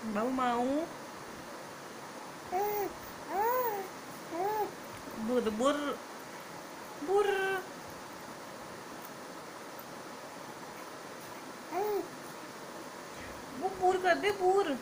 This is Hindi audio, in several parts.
बाबू माऊ बुर बुर बुर वो बुर कर दे बुर।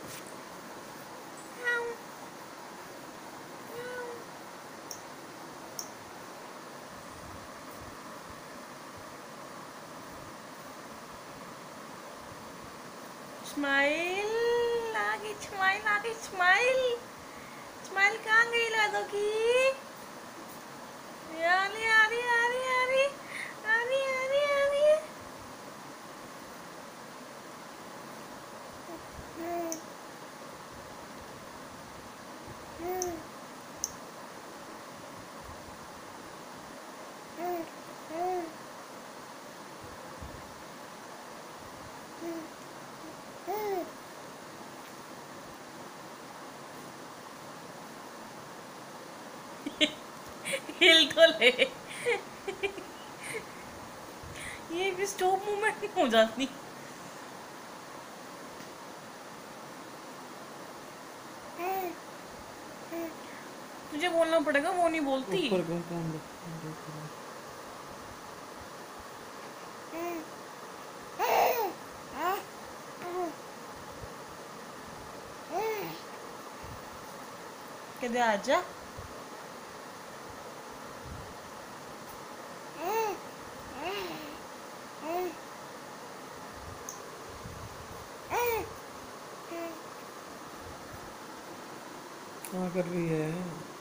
स्माइल आगे, स्माइल आगे, स्माइल स्माइल कहाँ गई लादो की? यारी यारी यारी यारी यारी यारी यारी हिल तो ले। ये भी स्टॉप मूवमेंट हो जाती। तुझे बोलना पड़ेगा, वो नहीं बोलती। ऊपर कर काम दो। कहते आजा। क्या कर रही है?